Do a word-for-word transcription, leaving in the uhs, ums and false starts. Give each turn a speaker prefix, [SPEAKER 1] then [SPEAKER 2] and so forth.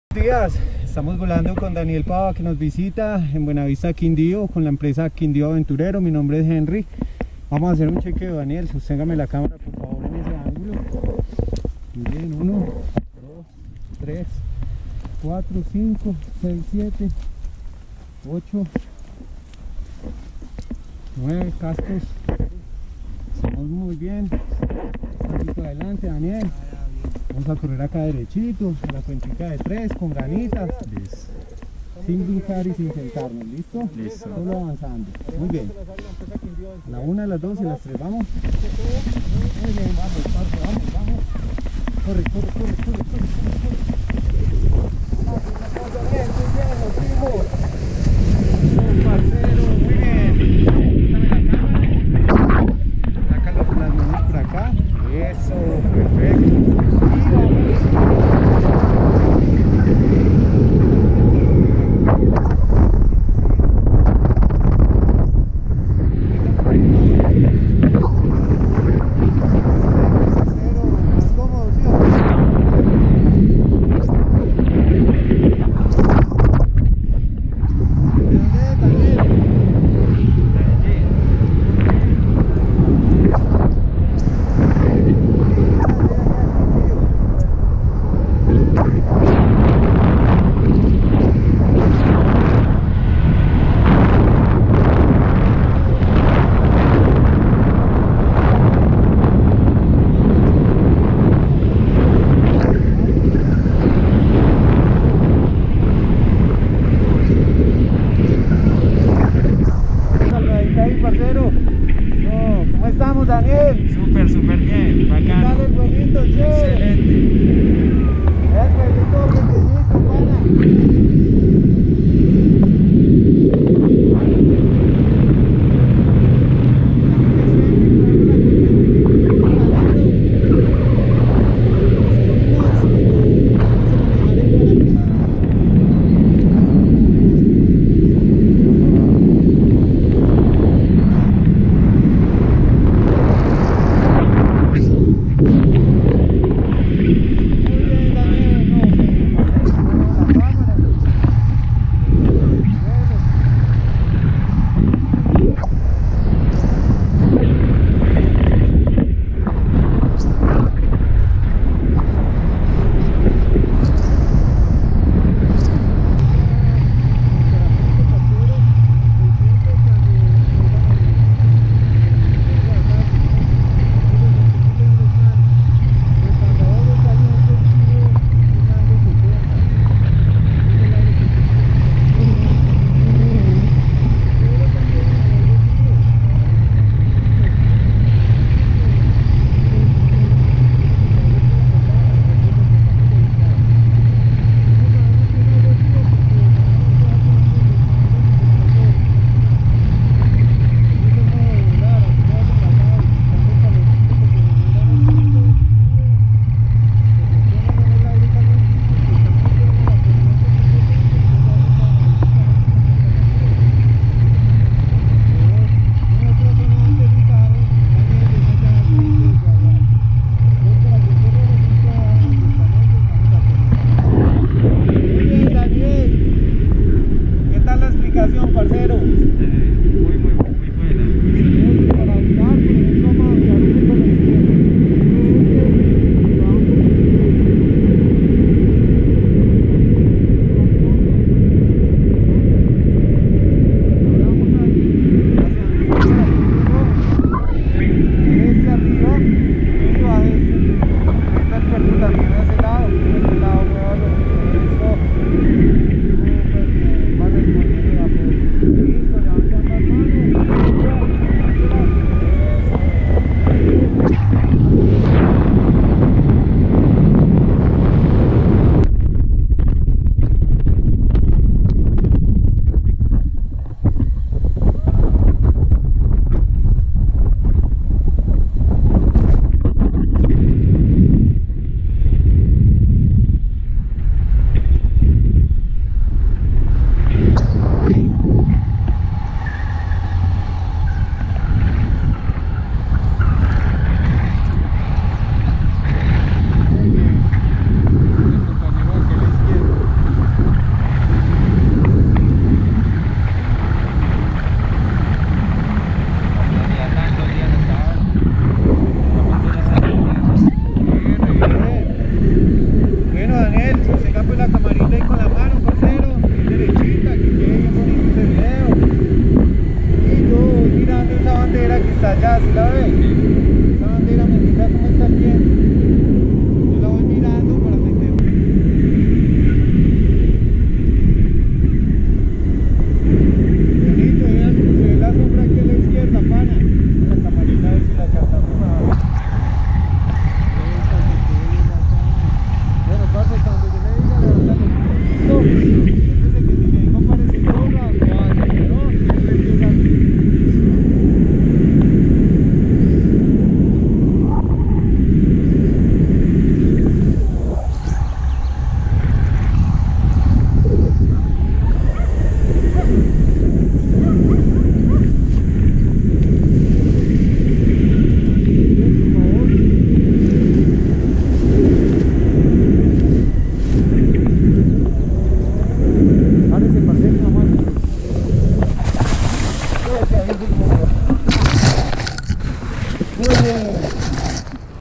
[SPEAKER 1] Buenos días, estamos volando con Daniel Pava, que nos visita en Buenavista, Quindío, con la empresa Quindío Aventurero. Mi nombre es Henry. Vamos a hacer un chequeo. Daniel, sosténgame la cámara por favor en ese ángulo. Muy bien, uno, dos, tres, cuatro, cinco, seis, siete, ocho, nueve cascos. Estamos muy bien. Un poquito adelante, Daniel. Vamos a correr acá derechito, a la cuentica de tres, con ganitas.
[SPEAKER 2] Listo.
[SPEAKER 1] Sin brincar y sin sentarnos, ¿listo?
[SPEAKER 2] Listo.
[SPEAKER 1] Solo avanzando. Muy bien. La una, las dos y las tres, vamos. Muy bien, vamos, parce, vamos, vamos. Corre, corre, corre, corre, corre, corre.